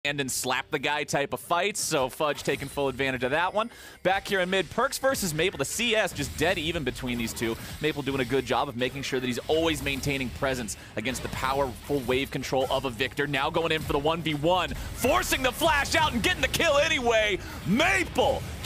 stand and slap the guy type of fights, so Fudge taking full advantage of that one. Back here in mid, Perkz versus Maple. The CS just dead even between these two. Maple doing a good job of making sure that he's always maintaining presence against the powerful wave control of a Victor. Now going in for the 1v1, forcing the flash out and getting the kill anyway. Maple